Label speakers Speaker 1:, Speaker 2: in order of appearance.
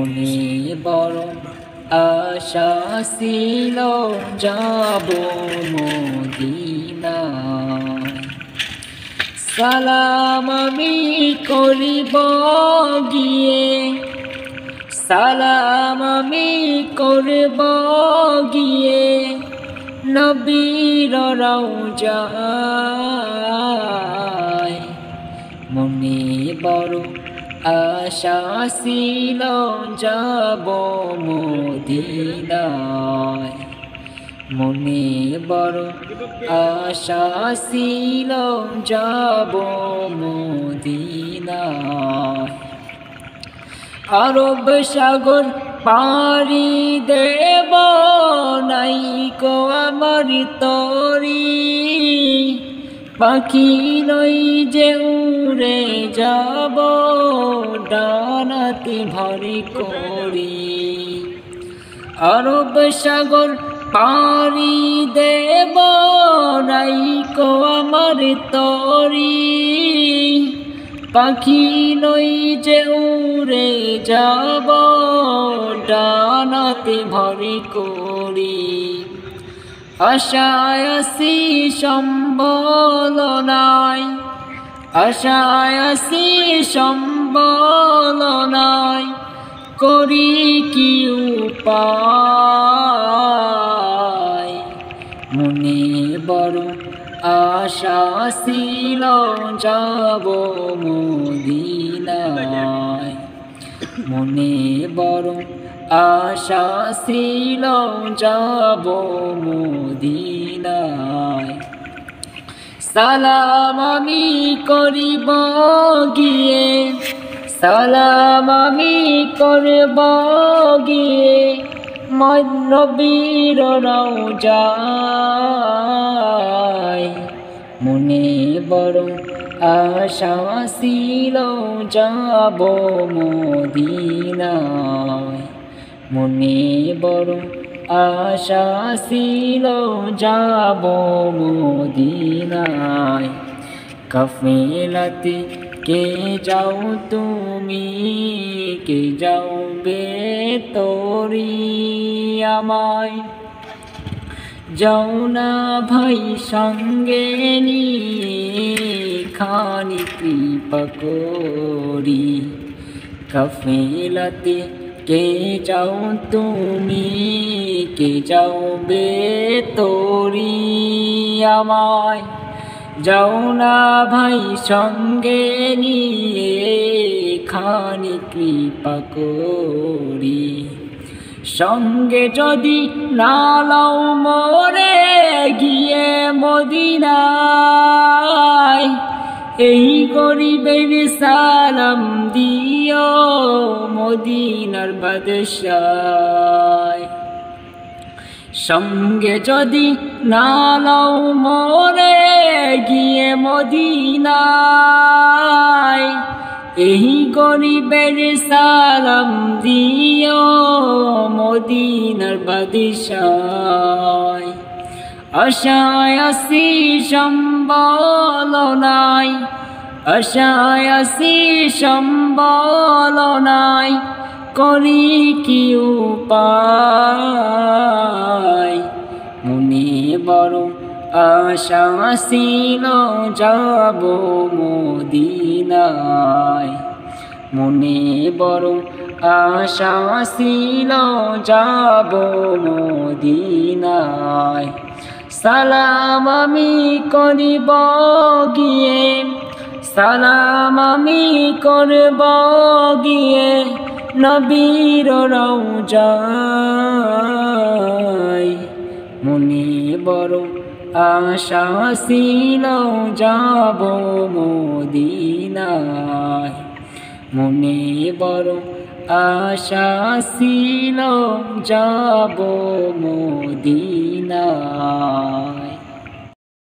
Speaker 1: মনে বড় আশা ছিল যাব মদিনায়। সালাম আমি করিব গিয়ে, সালাম আমি করব গিয়ে নবীর রওজায়। মনে বড় আশা ছিল যাব মদিনায়। মনে বড় আশা ছিল যাব মদিনায়। আরব সাগর পাড়ি দেব নাইকো আমার তরি, পাখি নই যে উড়ে যাব ডানাতে ভরি করি। আরব সাগর পাড়ি দেব নাইকো আমার তরি, পাখি নই যে উড়ে যাব ডানাতে ভরি করি। আশায় আছি সম্বল নাই, আশায় আছি সম্বল নাই, করি কি উপায়। মনে বড় আশা ছিল যাব মদিনায়। মনে বড় আশা ছিল যাব মদিনায়। সালাম আমি করিব গিয়ে, সালাম আমি করব গিয়ে নবীর রওজায়। মনে বড় আশা ছিল যাব মদিনায়। মনে বড় আশা ছিল যাব মদিনায়। কাফেলাতে কে যাও তুমি, কে যাওবে তোরি আমায়, যাও না ভাই সঙ্গে নিয়ে খানি কৃপা করি। কাফেলাতে কে যাও তুমি, কে যাওবে তোরি আমায়, যাও না ভাই সঙ্গে নিয়ে খানি কৃপা করি। সঙ্গে যদি না লও মোরে গিয়ে মদিনায়, এই গরিবের সালাম দিও মদিনার বাদশায়। সঙ্গে যদি না লও মোরে গিয়ে মদিনায়, এই গরিবের সালাম দিও মদিনার বাদশায়। আশায় আছি সম্বল নাই, আশায় আছি সম্বল নাই, করি কি উপায়। মনে বড় আশা ছিল যাব মদিনায়। মনে বড় আশা ছিল যাব মদিনায়। সালাম আমি করিব গিয়ে, সালাম আমি করব গিয়ে নবীর রওজায়। মনে বড় আশা ছিল যাব মদিনায়। মনে বড় আশা ছিল যাব মদিনায়।